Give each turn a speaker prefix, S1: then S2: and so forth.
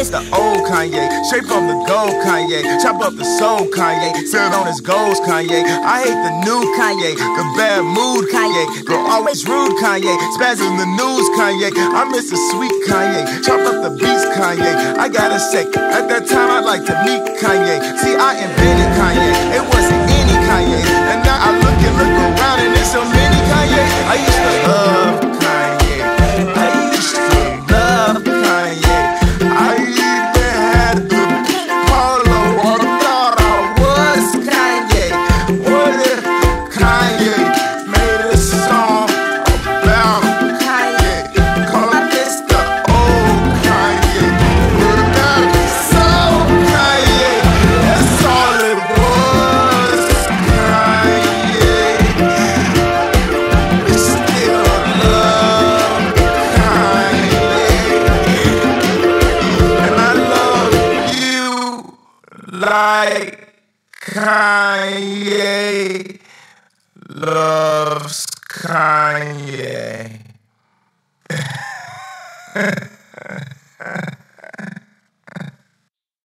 S1: miss the old Kanye, straight from the gold Kanye. Chop up the soul Kanye, sit on his goals Kanye. I hate the new Kanye, the bad mood Kanye. Girl always rude Kanye, spaz in the news Kanye. I miss the sweet Kanye, chop up the beats Kanye. I gotta say, at that time I'd like to meet Kanye. See, I invented Kanye, it wasn't any Kanye. And now I look around and there's so many Kanye. I used to love Kanye, I used to love Kanye. I even had the Polo, or thought I was Kanye. What if Kanye made a song about Kanye? Call this the old Kanye. Without soul Kanye, that's all it was. Kanye, we still love Kanye, and I love you like Kanye loves Kanye.